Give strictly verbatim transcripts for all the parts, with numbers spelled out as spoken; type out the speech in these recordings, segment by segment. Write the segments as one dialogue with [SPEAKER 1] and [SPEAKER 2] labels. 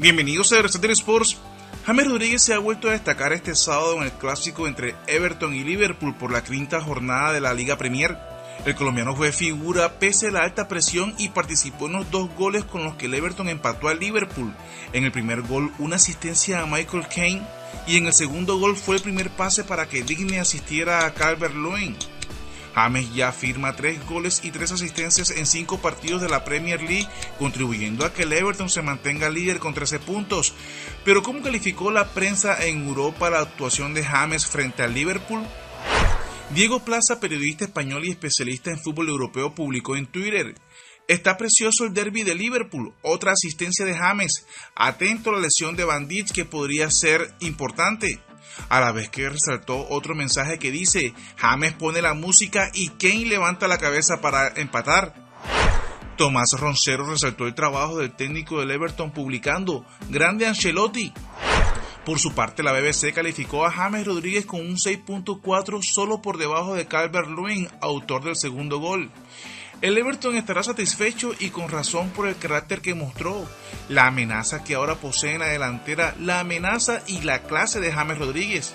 [SPEAKER 1] Bienvenidos a Resetter Sports. James Rodríguez se ha vuelto a destacar este sábado en el clásico entre Everton y Liverpool por la quinta jornada de la Liga Premier. El colombiano fue figura pese a la alta presión y participó en los dos goles con los que el Everton empató al Liverpool. En el primer gol, una asistencia a Michael Keane, y en el segundo gol fue el primer pase para que Digne asistiera a Calvert-Lewin. James ya firma tres goles y tres asistencias en cinco partidos de la Premier League, contribuyendo a que el Everton se mantenga líder con trece puntos. Pero ¿cómo calificó la prensa en Europa la actuación de James frente al Liverpool? Diego Plaza, periodista español y especialista en fútbol europeo, publicó en Twitter: "Está precioso el derbi de Liverpool, otra asistencia de James, atento a la lesión de Van Dijk que podría ser importante". A la vez que resaltó otro mensaje que dice: "James pone la música y Kane levanta la cabeza para empatar". Tomás Roncero resaltó el trabajo del técnico del Everton publicando: "Grande Ancelotti". Por su parte, la B B C calificó a James Rodríguez con un seis punto cuatro, solo por debajo de Calvert-Lewin, autor del segundo gol. El Everton estará satisfecho y con razón por el carácter que mostró, la amenaza que ahora posee en la delantera, la amenaza y la clase de James Rodríguez.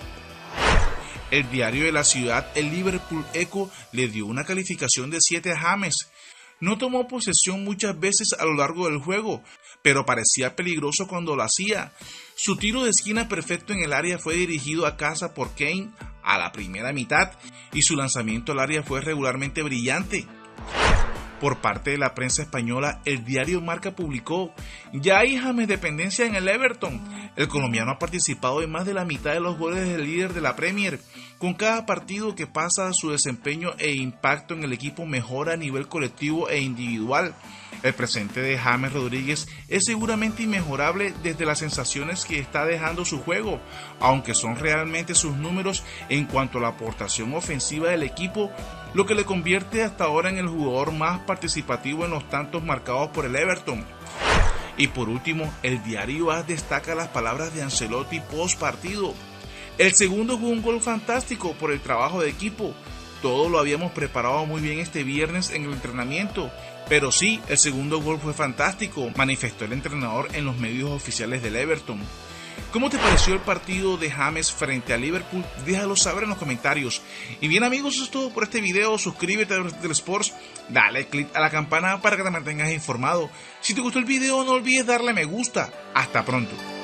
[SPEAKER 1] El diario de la ciudad, el Liverpool Echo, le dio una calificación de siete a James. No tomó posesión muchas veces a lo largo del juego, pero parecía peligroso cuando lo hacía. Su tiro de esquina perfecto en el área fue dirigido a casa por Kane a la primera mitad y su lanzamiento al área fue regularmente brillante. Por parte de la prensa española, el diario Marca publicó: "Ya hay James dependencia en el Everton. El colombiano ha participado en más de la mitad de los goles del líder de la Premier. Con cada partido que pasa, su desempeño e impacto en el equipo mejora a nivel colectivo e individual. El presente de James Rodríguez es seguramente inmejorable desde las sensaciones que está dejando su juego, aunque son realmente sus números en cuanto a la aportación ofensiva del equipo, lo que le convierte hasta ahora en el jugador más participativo en los tantos marcados por el Everton". Y por último, el diario A S destaca las palabras de Ancelotti post partido: "El segundo fue un gol fantástico por el trabajo de equipo. Todo lo habíamos preparado muy bien este viernes en el entrenamiento, pero sí, el segundo gol fue fantástico", manifestó el entrenador en los medios oficiales del Everton. ¿Cómo te pareció el partido de James frente a Liverpool? Déjalo saber en los comentarios. Y bien amigos, eso es todo por este video. Suscríbete a Resetter Sports, dale click a la campana para que te mantengas informado. Si te gustó el video, no olvides darle me gusta. Hasta pronto.